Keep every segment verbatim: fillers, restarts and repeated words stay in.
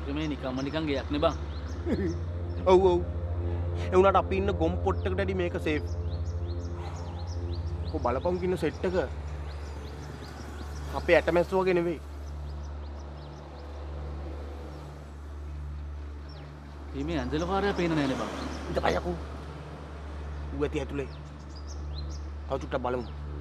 මේ නිකම්ම නිකන් ගයක් නේ බං. ඔව් ඔව්. ඒ උනාට අපි ඉන්න ගොම් පොට්ටකට ඇඩි මේක සේෆ්. කො බලපං කින්න සෙට් එක. අපේ ඇටමැස්ස වගේ නෙවෙයි. මේ ඇන්දලකාරයා පේන නෑනේ බං. ඉත කයකෝ. ඌ ඇති ඇතුලේ. තව චුට්ටක් බලමු.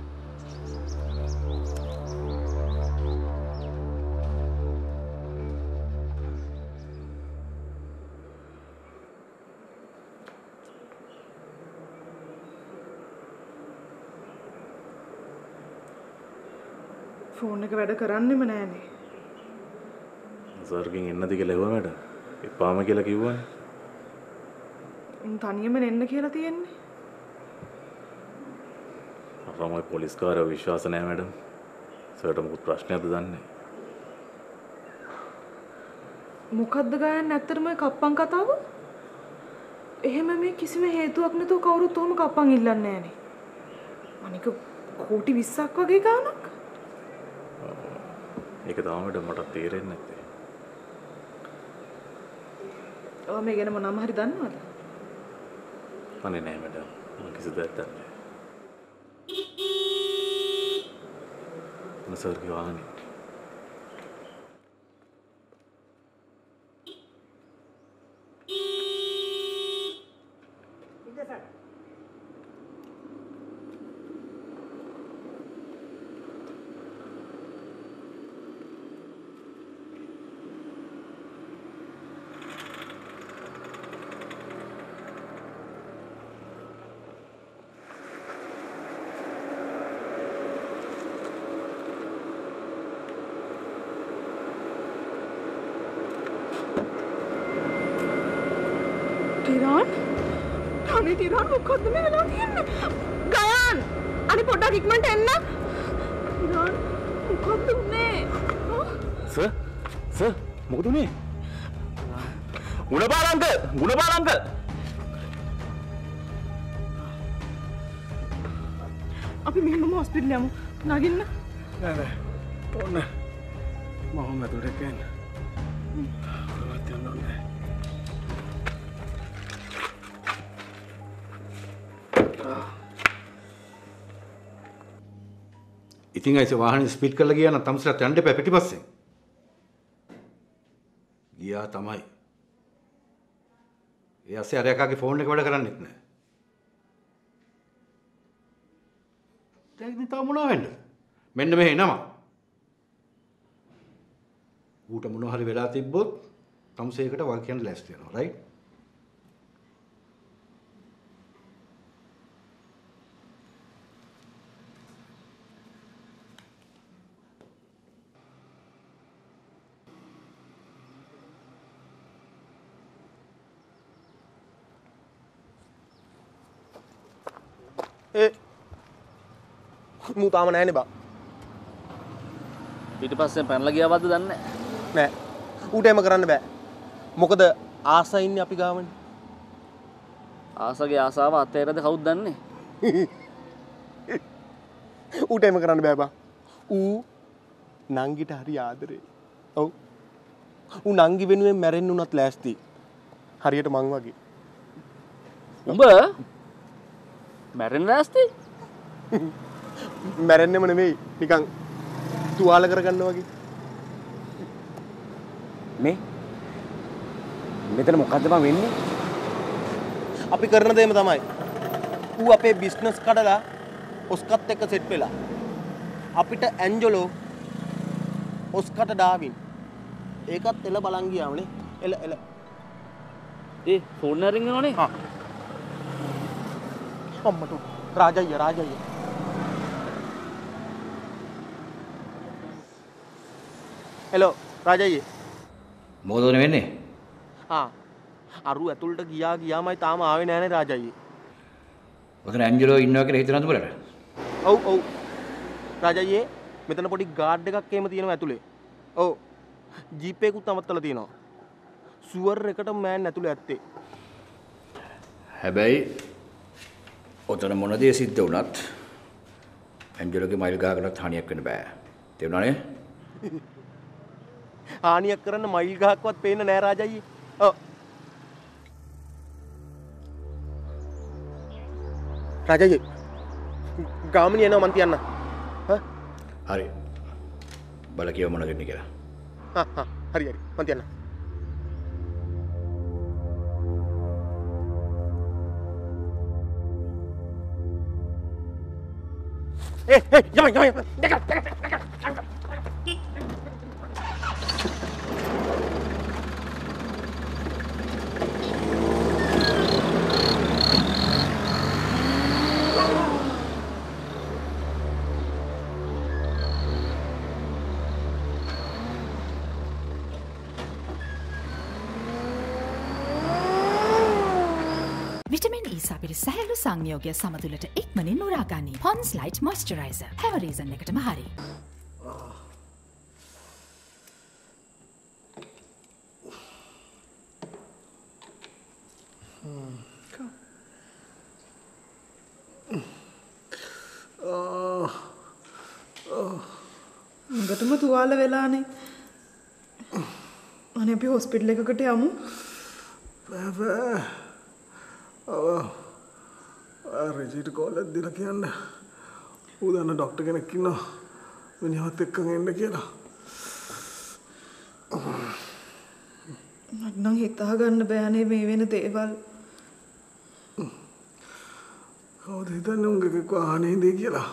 ෆෝන් එක වැඩ කරන්නෙම නෑනේ. සර්ගෙන් එන්නද කියලා එවුවා මට. එපාම කියලා කිව්වනේ. උන් තනියම එන්න කියලා තියෙන්නේ. අපරාමයි පොලිස් කාර්යව විශ්වාස නැහැ මැඩම්. සර්ට මොකද ප්‍රශ්නයක්ද දන්නේ. මොකද්ද ගයන්නේ ඇත්තටම ඔය කප්පන් කතාව? එහෙම මේ කිසිම හේතුවක් නැතුව කවුරුත් උවම කප්පන් ඉල්ලන්නේ නෑනේ. අනික කෝටි විස්සක් වගේ ගාණක්. ඒක තමයි මට තේරෙන්නේ නැත්තේ. ඔය මේ ගැන මොනවාම හරි දන්නවද? අනේ නෑ මැඩම්. මම කිසි දෙයක් දන්නේ නෑ. සර් කිව්වානේ. ටිරාන් අනේ ටිරාන් මොකද්ද මේ වෙලා තියෙන්නේ? ගයාන් අනේ පොඩ්ඩක් ඉක්මනට එන්න. ටිරාන් මොකද්ද උනේ? සර් සර් මොකද උනේ? Gunapala uncle Gunapala uncle. අපි මෙහෙම හොස්පිටල් යමු. නගින්න. නෑ නෑ. ඕන්න. මම ඇතුළට ගන්න. කොහොමද යන්නේ? ඉතින් අයිස වාහනේ ස්පීඩ් කරලා ගියා නම් තමුසලට යන්න එපා පිටිපස්සෙන්. ගියා තමයි. ඒ ඇස්සේ අර එකාගේ ෆෝන් එක වැඩ කරන්නේත් නැහැ. දැන් ඉතින් තව මොනවා වෙන්නද? මෙන්න මෙහෙ එනවා. ඌට මොනවා හරි වෙලා තිබ්බොත් තමුසේකට වල් කියන්න ලෑස්ති වෙනවා රයිට්? ඒ මූ තාම නෑනේ බා. පිටිපස්සෙන් පැනලා ගියාවද දන්නේ නෑ. ඌට එම කරන්න බෑ. මොකද ආසයි ඉන්නේ අපි ගාවනේ. ආසගේ ආසාව අතේරද කවුද දන්නේ? ඌට එම කරන්න බෑ බා. ඌ නංගිට හරි ආදරේ. ඔව්. ඌ නංගි වෙනුවෙන් මැරෙන්න උනත් ලෑස්ති. හරියට මං වගේ. උඹ මැරෙන්න ලෑස්ති? මැරෙන්නෙම නෙමෙයි නිකන් තුවාල කරගන්න වගේ. මේ මෙතන මොකද්ද බං වෙන්නේ? අපි කරන දේම තමයි. ඌ අපේ බිස්නස් කඩලා ඔස්කත් එක්ක සෙට් වෙලා. අපිට ඇන්ජලෝ ඔස්කට ඩාවින්. ඒකත් එල බලන් ගියාමනේ. එල එල. ඒ ෆෝන් එක රින් වෙනවනේ. හා. අම්මට රාජయ్య රාජయ్య. හෙලෝ රාජయ్య. මොකද උනේ වෙන්නේ? ආ අරු ඇතුළට ගියා ගියාමයි තාම ආවේ නෑනේ රාජయ్య. ඔතන ඇන්ජලෝ ඉන්නවා කියලා හිතනද උඹලට? ඔව් ඔව්. රාජయ్య මෙතන පොඩි ගාඩ් එකක් එහෙම තියෙනවා ඇතුලේ. ඔව්. ජීප් එකකුත් අමත්තලා තියෙනවා. සුවර් එකට මෑන් ඇතුලේ ඇත්තේ. හැබැයි ඔතන මොන දේ සිද්ධ වුණත් ඇන්ජලෝගේ මයිල් ගහකටත් හානියක් වෙන්න බෑ. තේරුණානේ? හානියක් කරන්න මයිල් ගහක්වත් පේන්න නෑ රාජා අයියේ. ඔව්. රාජා අයියේ. ගාමිණී එනවා මන් තියන්න. හා? හරි. බල කියව මොන වෙන්නේ කියලා. හා හා හරි හරි මන් තියන්න. Eh, eh, jangan, jangan, dekat, dekat, dekat, dekat. Vitamin E සපිරි සැහැල්ලු සංයෝගය සමතුලට ඉක්මනින් උරාගනී. Pond's Light Moisturizer. හැම රීසන් එකටම හරි. උඟටම තුවාල වෙලානේ. අනේ අපි හොස්පිටල් එකකට යමු. බෑ. රජීට කෝලක් දීලා කියන්න ඌ දන්න ඩොක්ටර් කෙනෙක් ඉන්නවා මිනිහත් එක්කන් එන්න කියලා. මට හිතා ගන්න බෑනේ මේ වෙන දේවල්. කවුද හිතන්නේ උන්ගේ එක්ක ආනේදී කියලා?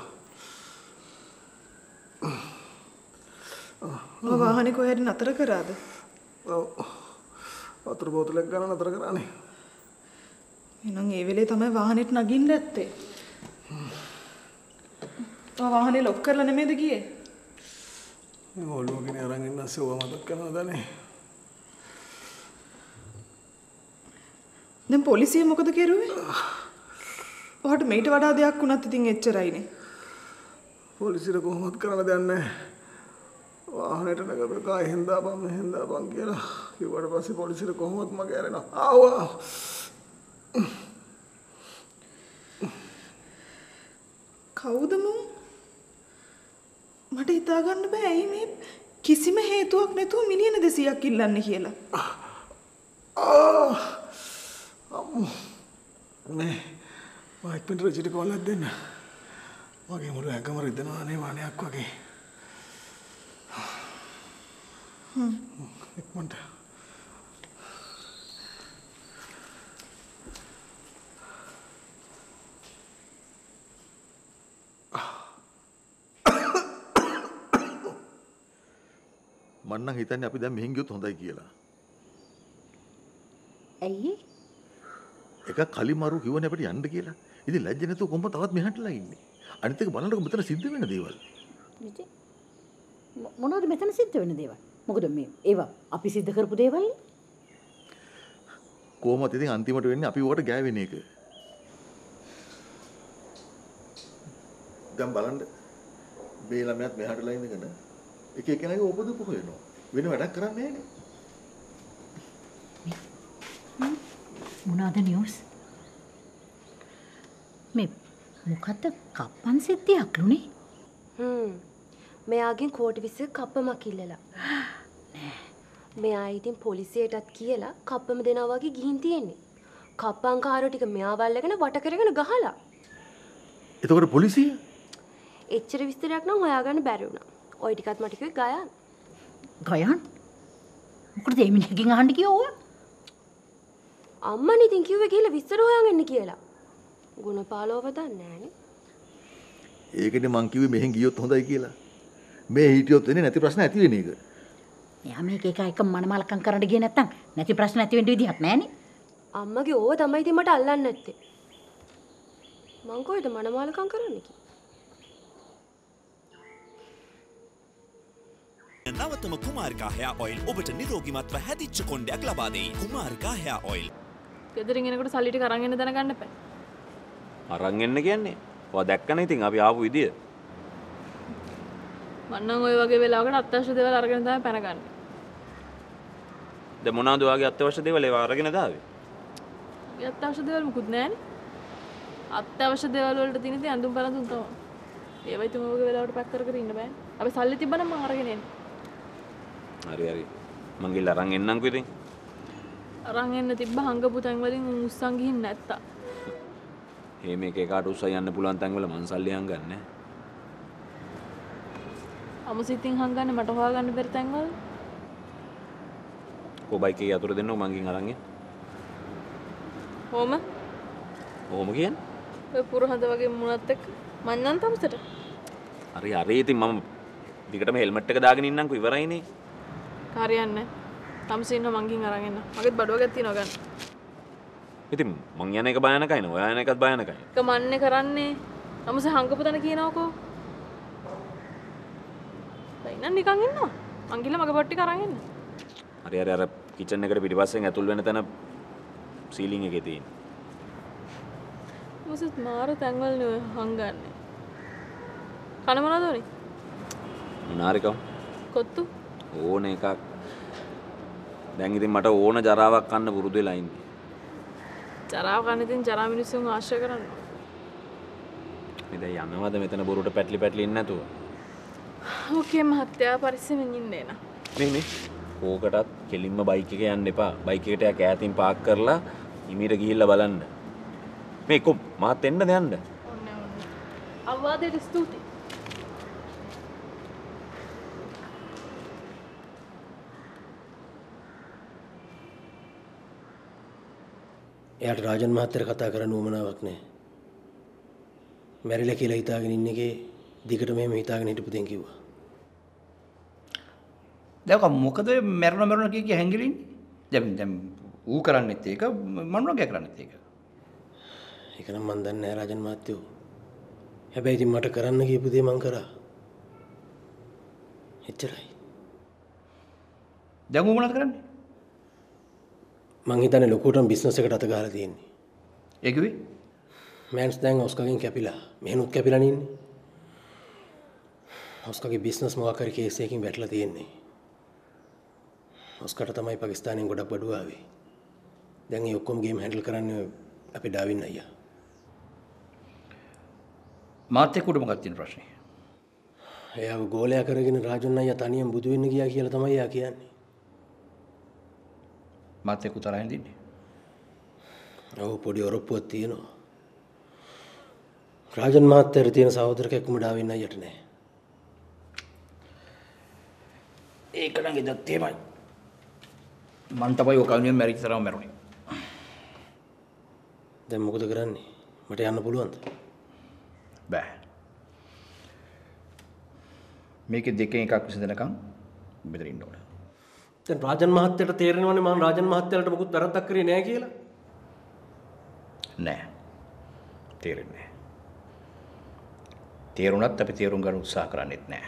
ඔය වාහනේ කොහෙද නතර කරාද? ඔව්. වතුර බෝතලයක් ගන්න නතර කරානේ. එහෙනම් ඒ වෙලේ තමයි වාහනේට නගින්න ඇත්තේ. ඔය වාහනේ ලොක් කරලා නෙමෙයිද ගියේ? මේ ඔළුවගෙන අරන් ඉන්න සෝව මතක් කරනවදනේ. දැන් පොලිසිය මොකද කරුවේ? ඔහට මේට වඩා දෙයක් වුණත් ඉතින් එච්චරයිනේ. පොලිසියට කොහොමද කරන්න දෙයක් නැහැ. වාහනේට නගපු කායි හින්දාපන් මෙහෙන්දාපන් කියලා කිව්වට පස්සේ පොලිසියට කොහොමද මගේ ඇරෙනවා. ආවා. කවුද මෝ? මට හිතා ගන්න බෑ ඇයි මේ කිසිම හේතුවක් නැතුව මිලියන දෙසීයක් ඉල්ලන්නේ කියලා. ආ අම්මෝ මේ මයික් පිට රජිට කෝලක් දෙන්න. මගේ මුළු ඇඟම රිදෙනවා නේ වණයක් වගේ. හ්ම් ඉක්මනට මම නම් හිතන්නේ අපි දැන් මෙහෙන් ගියොත් හොඳයි කියලා. ඇයි? එක කලිමරු කිව්වනේ අපිට යන්න කියලා. ඉතින් ලැජ්ජ නැතුව කොම්බ තවත් මෙහාටලා ඉන්නේ. අනිත් එක බලන්නකො මෙතන සිද්ධ වෙන දේවල්. ඉතින් මොනවද මෙතන සිද්ධ වෙන දේවල්? මොකද මේ ඒවා අපි සිද්ධ කරපු දේවල්? කොහොමද ඉතින් අන්තිමට වෙන්නේ අපි උවට ගෑවෙන එක. දැන් බලන්න මේ ළමයාත් මෙහාටලා ඉඳගෙන එක එකනාගේ ඕපදූප හොයනවා. වෙන වැඩක් කරන්නේ නැහැ නේ. මොනවාද නිවුස්? මේ මොකද්ද කප්පන් සිද්ධියක් ලුනේ? හ්ම්. මෙයාගෙන් කෝටි විස්සක කප්පමක් ඉල්ලලා. නෑ. මෙයා ඉතින් පොලිසියටත් කියලා කප්පම දෙනවා වගේ ගිහින් තියෙන්නේ. කප්පංකාරෝ ටික මෙයාව අල්ලගෙන වට කරගෙන ගහලා. එතකොට පොලිසිය? එච්චර විස්තරයක් නම් හොයාගන්න බැරි වුණා. ඔය ටිකත් මට කිව්වේ ගයන්. ගයන්? මොකද මේ මිනිහගෙන් අහන්න කිව්වා? අම්මනේ ඉතින් කිව්වේ ගිහලා විස්තර හොයාගන්න කියලා. ගුණපාලව දන්නේ නැහනේ. ඒකනේ මං කිව්වේ මෙහෙන් ගියොත් හොඳයි කියලා. මේ හිටියොත් වෙන්නේ නැති ප්‍රශ්න ඇති වෙන එක. එයා මේක එක එක මනමාලකම් කරන්න ගියේ නැත්තම් නැති ප්‍රශ්න ඇති වෙන්න විදිහක් නැහනේ. අම්මගේ ඕව තමයි ඉතින් මට අල්ලන්නේ නැත්තේ. මං කොහෙද මනමාලකම් කරන්නේ කි? නවතම කුමාරිකා hair oil ඔබට නිරෝගීමත්ව හැදිච්ච කොණ්ඩයක් ලබා දෙයි. කුමාරිකා hair oil. ගෙදරින් එනකොට සල්ලි ටික අරන් එන්න දැනගන්න එපා. අරන් එන්න කියන්නේ. ඔයා දැක්කනේ ඉතින් අපි ආපු විදිය. මම නම් ওই වගේ වෙලාවකට අත්‍යවශ්‍ය දේවල් අරගෙන තමයි පැනගන්නේ. දැන් මොනවාද ඔයාගේ අත්‍යවශ්‍ය දේවල් ඒවා අරගෙන දාවේ? ඒ අත්‍යවශ්‍ය දේවල් මුකුත් නැහැනේ. අත්‍යවශ්‍ය දේවල් වලට තියෙන ඉතින් අඳුම් බලඳුම් තමයි. ඒවයි තුම වගේ වෙලාවට පැක් කර කර ඉන්න බෑනේ. අපි සල්ලි තිබ්බනම් මම අරගෙන එන්නේ. හරි හරි. මං ගිහලා අරන් එන්නම්කෝ ඉතින්. අරන් එන්න තිබ්බ හංගපු තැන් වලින් උස්සන් ගිහින් නැත්තා. මේ මේක එකාට උස්සා යන්න පුළුවන් තැන් වල මං සල්ලි හංගන්නේ නැහැ. අමුසිතින් හංගන්නේ මට හොයාගන්න බැරි තැන් වල. කො බයික් එකේ යතුරු දෙන්නකො මං ගිහින් අරන් එන්න. කොහොම? කොහොම කියන්නේ? ඔය පුරහඳ වගේ මුණත් එක්ක මං නම් තමසට. හරි හරි ඉතින් මම දිගටම හෙල්මට් එක දාගෙන ඉන්නම්කෝ ඉවරයිනේ. හරියන්නේ. තමසේ ඉන්න මං ගිහින් අරන් එන්න. මගෙත් බඩුවකක් තියෙනවා ගන්න. ඉතින් මං යන එක භයානකයි නේ. ඔයා යන එකත් භයානකයි. ඒක මන්නේ කරන්නේ. තමසේ හංගපු තැන කියනවකෝ. දැන් නම් නිකන් ඉන්නවා. මං ගිහලා මගේ බඩ ටික අරන් එන්න. හරි හරි අර කිචන් එකට පිටිපස්සෙන් ඇතුල් වෙන තැන සීලිං එකේ තියෙන. මොසත් මාර තැන්වල නේ හංගන්නේ. කන මොනවද උනේ? මොනාරිකම්? කොත්තු. ඕන එකක්. දැන් ඉතින් මට ඕන ජරාවක් කන්න පුරුදු වෙලා ඉන්නේ. ජරාව කන්න ඉතින් ජරා මිනිස්සුන් ආශ්‍රය කරන්න. මේ දැන් යනවද මෙතන බොරුට පැටලි පැටලි ඉන්නේ නැතුව? ඕකේ මහත්තයා පරිස්සමෙන් ඉන්න එන. මේ මේ ඕකටත් කෙලින්ම බයික් එක යන්න එපා. බයික් එකට යා කෑතින් පාක් කරලා ඉමීට ගිහිල්ලා බලන්න. මේ කො මාත් එන්නද යන්න? ඔන්න ඔන්න. අවවාදයට ස්තුතියි. එයාට රාජන් මහත්තයට කතා කරන්න උවමනාවක් නැහැ. මැරිලා කියලා හිතාගෙන ඉන්න එකේ දිගට මෙහෙම හිතාගෙන හිටපු දෙන් කිව්වා. දැන් මොකද මැරුණ මැරුණ කිය කිය හැංගිලින්නේ? දැන් දැන් ඌ කරන්නේත් ඒක මනුරගේ කරන්නේත් ඒක. ඒක නම් මන් දන්නේ නැහැ රාජන් මහත්තයෝ. හැබැයි ඉතින් මට කරන්න කියපු දේ මං කරා. එච්චරයි. දැන් ඌ මොනවද කරන්නේ? මං හිතන්නේ ලොකුටම බිස්නස් එකට අත ගහලා තියෙන්නේ. ඒ කිව්වේ? මෑන්ස් දැන් ඔස්කාගෙන් කැපිලා. මෙහෙනුත් කැපිලා නින්නේ. ඔස්කාගේ බිස්නස් මොකක් හරි කේස් එකකින් වැටලා තියෙන්නේ. ඔස්කාට තමයි පාකිස්තානෙන් ගොඩක් බඩුව ආවේ. දැන් ඒ ඔක්කොම ගේම් හැන්ඩල් කරන්නේ අපේ ඩාවින් අයියා. මාත් එක්ක උඩ මොකක්ද තියෙන ප්‍රශ්නේ? එයාව ගෝලයා කරගෙන රාජන් අයියා තනියෙන් බුදු වෙන්න ගියා කියලා තමයි එයා කියන්නේ. මාත් එක්ක තරහින් දින්නේ. ඔව් පොඩි ඔරොප්පුවක් තියෙනවා. රාජන් මහත්තයාට තියෙන සහෝදරකෙක්ම ඩාවින් අයියට නෑ. ඒක නම් එදත් තේමයි. මං තමයි ඔය කවුනියම් මැරිච්ච තරම මැරුණේ. දැන් මොකද කරන්නේ? මට යන්න පුළුවන්ද? බෑ. මේකේ දෙකෙන් එකක් විසඳනකම් මෙතන ඉන්න ඕන. දැන් රාජන් මහත්තයාට තේරෙනවනේ මම රාජන් මහත්තයාට මොකුත් වැරද්දක් කරේ නෑ කියලා. නෑ. තේරෙන්නේ නෑ. තේරුණත් අපි තේරුම් ගන්න උත්සාහ කරන්නේත් නෑ.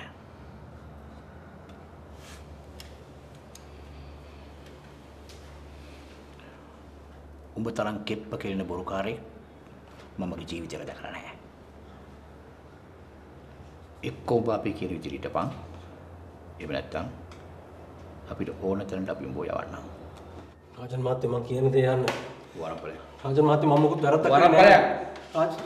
උඹ තරම් කෙප්ප කෙලින බොරුකාරයෙක් මම මගේ ජීවිතේට දැකලා නැහැ. එක්කෝ ඔබ අපි කියන විදිහට හිටපන්. එහෙම නැත්නම් අපිට ඕන තැනට අපි උඹව යවන්නම්. රාජන් මහත්තයා මම කියන දේ යන්න. වරපලයක්. රාජන් මහත්තයා මම මොකුත් වැරද්දක් කරේ නැහැ. වරපලයක්. රාජ්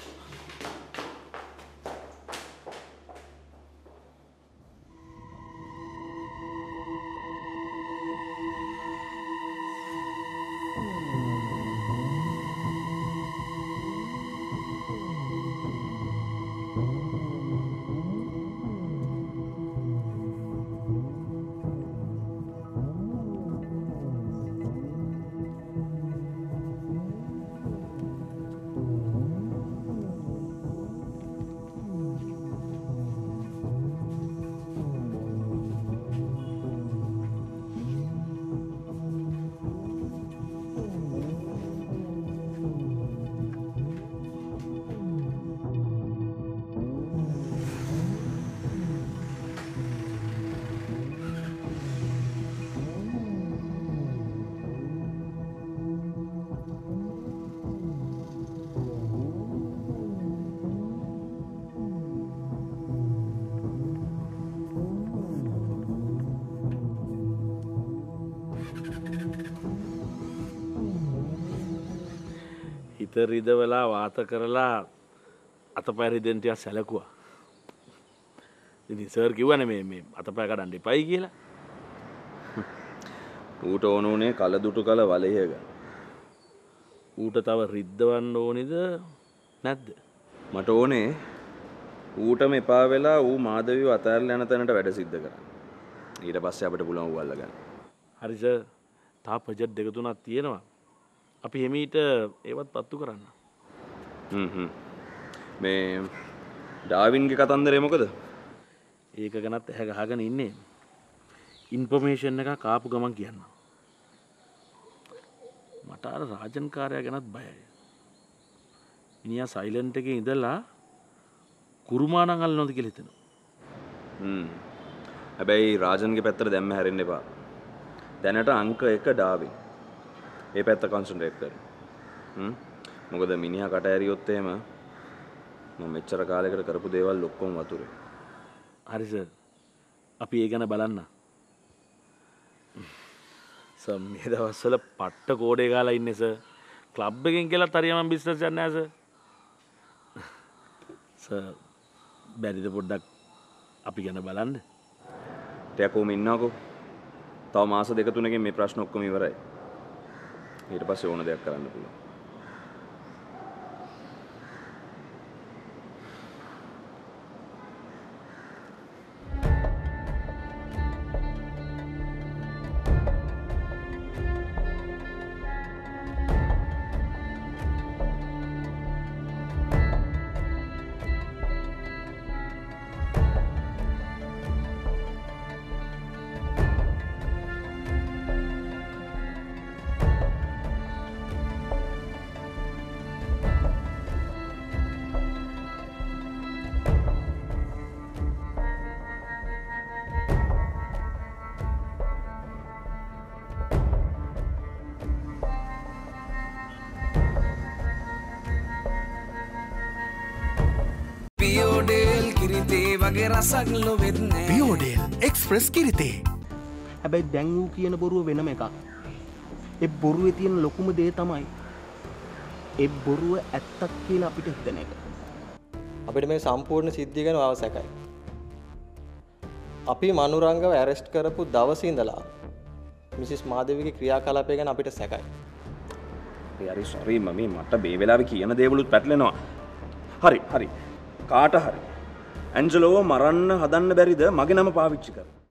හිත රිදවලා වාත කරලා අතපය රිදෙන්න ටිකක් සැලකුවා. ඉතින් සර් කිව්වනේ මේ මේ අතපය කඩන්න එපයි කියලා. ඌට ඕන උනේ කල දුටු කල වලයක. ඌට තව රිද්දවන්න ඕනිද නැද්ද? මට ඕනේ ඌටම එපා වෙලා ඌ මාධවිව අතහැරලා යන තැනට වැඩ සිද්ධ කරන්න. ඊට පස්සේ අපිට පුළුවන් ඌ අල්ලගන්න. හරි සර්. තා ප්‍රොජෙක්ට් දෙක තුනක් තියෙනවා. අපි එමීට ඒවත් පත්තු කරන්න. හ්ම් හ්ම්. මේ ඩාවින්ගේ කතන්දරේ මොකද? ඒක ගැනත් ඇහැ ගහගෙන ඉන්නේ. ඉන්ෆර්මේෂන් එකක් ආපු ගමන් කියන්න. මට අර රාජන් කාර්යය ගැනත් බයයි. මිනිහා සයිලන්ට් එකේ ඉඳලා කුරුමානම් අල්ලනවද කියලා හිතෙනවා. හ්ම්. හැබැයි රාජන්ගේ පැත්තට දැම්ම හැරෙන්න එපා. දැනට අංක එක ඩාවින්. ඒ පැත්ත කොන්සන්ට්‍රේට් කරන්න. හ්ම්. මොකද මිනිහා කට ඇරියොත් එහෙම මම මෙච්චර කාලයකට කරපු දේවල් ඔක්කොම වතුරේ. හරි සර්. අපි ඒ ගැන බලන්න. සර් මේ දවස්වල පට්ට කෝඩේ ගාලා ඉන්නේ සර්. ක්ලබ් එකෙන් කියලා හරියම බිස්නස් යන්නේ නැහැ සර්. සර් බැරිද පොඩ්ඩක් අපි ගැන බලන්න? ටිකක් කොහොම ඉන්නකෝ. තව මාස දෙක තුනකින් මේ ප්‍රශ්න ඔක්කොම ඉවරයි. ඊට පස්සේ ඕන දෙයක් කරන්න පුළුවන්. පියෝඩේල් කිරිතේ වගේ රසක් නොවෙන්නේ. පියෝඩේල් එක්ස්ප්‍රස් කිරිතේ. හැබැයි දැන් ඌ කියන බොරුව වෙනම එකක්. ඒ බොරුවේ තියෙන ලොකුම දේ තමයි ඒ බොරුව ඇත්තක් කියලා අපිට හිතන එක. අපිට මේ සම්පූර්ණ සිද්ධිය ගැන අවශ්‍යයි. අපි මනුරංගව ඇරෙස්ට් කරපු දවසේ ඉඳලා මිසිස් මාදවිගේ ක්‍රියාකලාපය ගැන අපිට සැකයි. ඒ හරි සෝරි මමී මට මේ වෙලාවේ කියන දේවලුත් පැටලෙනවා. හරි හරි. කාට හරි ඇන්ජලෝව මරන්න හදන්න බැරිද මගේ නම පාවිච්චි කර?